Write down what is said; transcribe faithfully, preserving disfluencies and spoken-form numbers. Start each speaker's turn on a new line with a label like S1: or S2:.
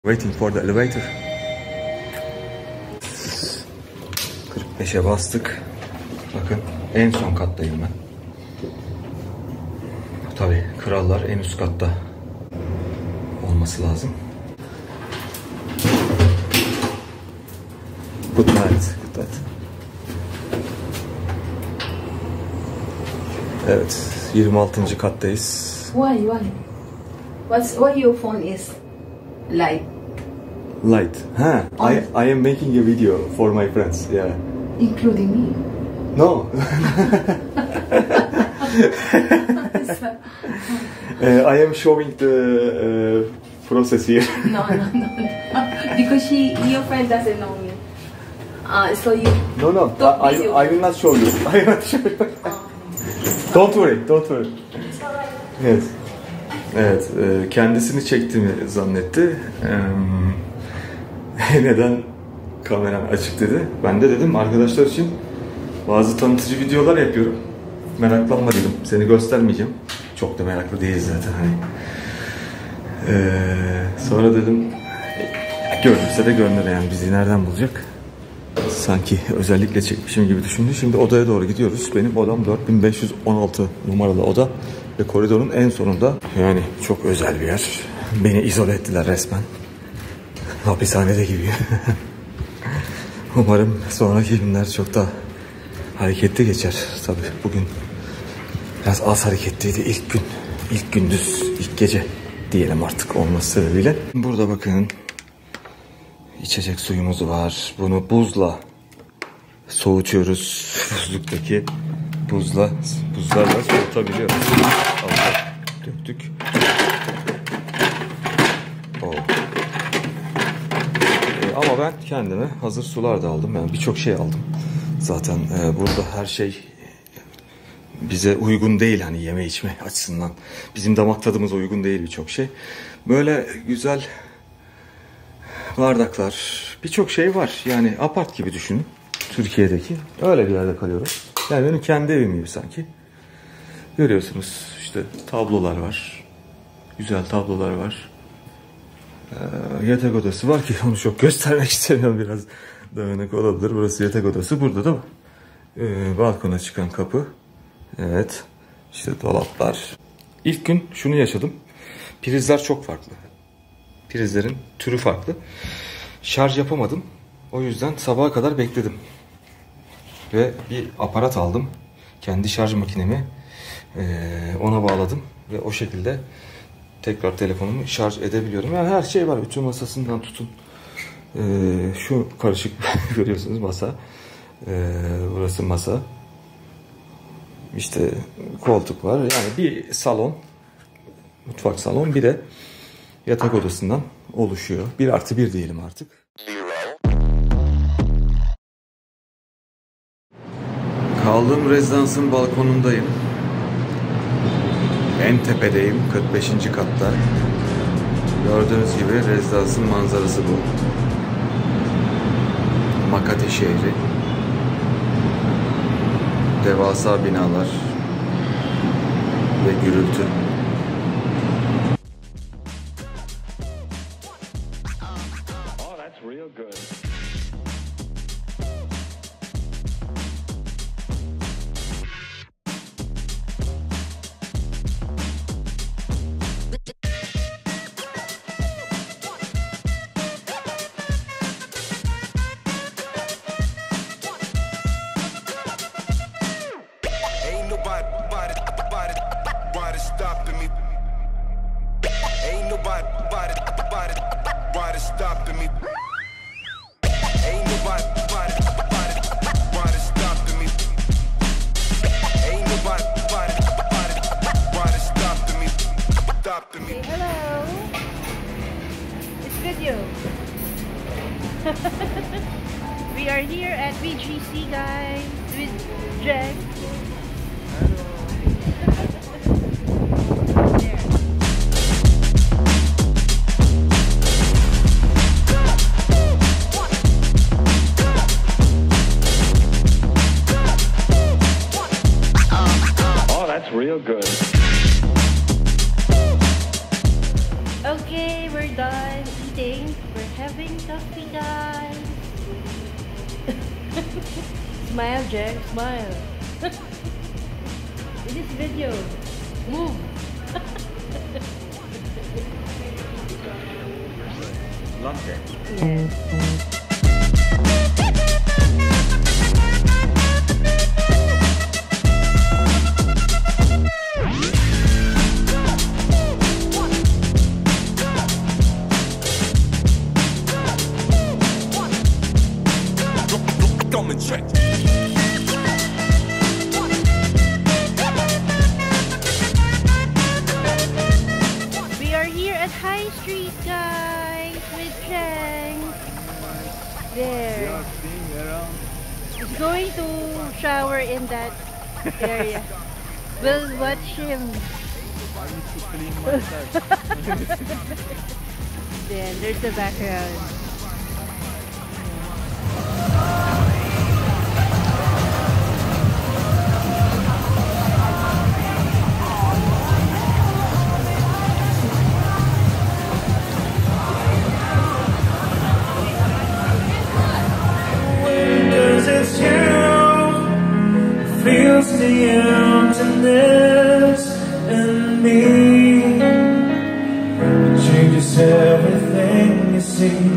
S1: Waiting for the elevator. kırk beşe bastık. Bakın en son kattayım ben. Tabii krallar en üst katta olması lazım. Good night. Good night. Evet, yirmi altıncı kattayız.
S2: Why? Why? What's why your phone is light?
S1: Light. Ha, I I am making a video for my friends. Yeah.
S2: Including me.
S1: No. uh, I am showing the uh, process here.
S2: No, no, no, no. Because she, your friend doesn't know me. Uh, so you.
S1: No, no. I, I, I will not show you. I will not show you. Don't worry, don't worry. Yes. Evet, e, kendisini çektiğimi zannetti. E, neden kameram açık dedi. Ben de dedim arkadaşlar için bazı tanıtıcı videolar yapıyorum. Meraklanma dedim. Seni göstermeyeceğim. Çok da meraklı değiliz zaten hani. E, sonra dedim görünürse de görünür yani bizi nereden bulacak? Sanki özellikle çekmişim gibi düşündü. Şimdi odaya doğru gidiyoruz. Benim odam dört bin beş yüz on altı numaralı oda ve koridorun en sonunda. Yani çok özel bir yer. Beni izole ettiler resmen. Hapishanede gibi. Umarım sonraki günler çok daha hareketli geçer. Tabii bugün biraz az hareketliydi ilk gün. İlk gündüz, ilk gece diyelim artık olması sebebiyle. Burada bakın. İçecek suyumuz var. Bunu buzla soğutuyoruz. Buzluktaki buzla, buzlarla soğutabiliyoruz. Aldık, döktük. Oh. Ee, ama ben kendime hazır sular da aldım. Yani birçok şey aldım. Zaten e, burada her şey bize uygun değil hani yeme içme açısından. Bizim damak tadımıza uygun değil birçok şey. Böyle güzel bardaklar, birçok şey var. Yani apart gibi düşünün. Türkiye'deki. Öyle bir yerde kalıyorum. Yani benim kendi evim gibi sanki. Görüyorsunuz işte tablolar var. Güzel tablolar var. Ee, yatak odası var ki onu çok göstermek istemiyorum, biraz dağınık olabilir. Burası yatak odası. Burada da e, balkona çıkan kapı. Evet. İşte dolaplar. İlk gün şunu yaşadım. Prizler çok farklı. Prizlerin türü farklı. Şarj yapamadım. O yüzden sabaha kadar bekledim. Ve bir aparat aldım. Kendi şarj makinemi ona bağladım. Ve o şekilde tekrar telefonumu şarj edebiliyorum. Yani her şey var. Ütü masasından tutun. Şu karışık görüyorsunuz masa. Burası masa. İşte koltuk var. Yani bir salon. Mutfak salon. Bir de yatak odasından oluşuyor. Bir artı bir diyelim artık. Kaldığım rezidansın balkonundayım. En tepedeyim. kırk beşinci katta. Gördüğünüz gibi rezidansın manzarası bu. Makati şehri. Devasa binalar ve gürültü.
S3: Say hello. It's video. We are here at V G C, guys, with Jack.
S4: Oh, that's real good.
S3: Okay, we're done eating. having coffee, guys. Smile, Jack. Smile. In this video, move.
S1: Latte.
S3: Yes. We are here at High Street, guys, with Cheng. There. He's going to shower in that area. We'll watch him. Then there's the background.
S5: Feels the emptiness in me. It changes everything you see.